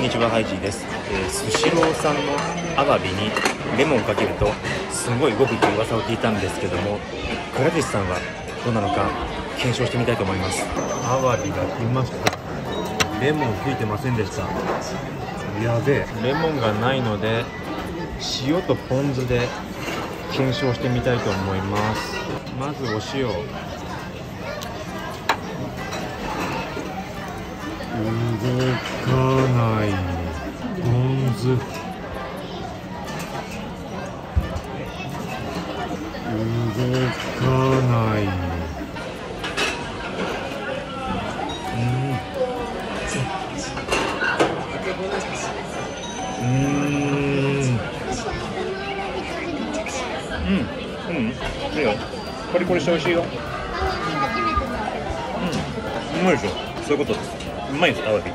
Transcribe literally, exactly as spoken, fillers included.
にちは、ハイジーです。えー、スシローさんのアワビにレモンかけるとすごい動くという噂を聞いたんですけども、倉岸さんはどうなのか検証してみたいと思います。アワビが来ました。レモンついてませんでした。やべえ。レモンがないので塩とポン酢で検証してみたいと思います。まずお塩、動かないポン酢、動かない、うんうーんうんうんいいよ、コリコリして美味しいよ。うんうまいでしょ。そういうことです。うまいです、アワビ。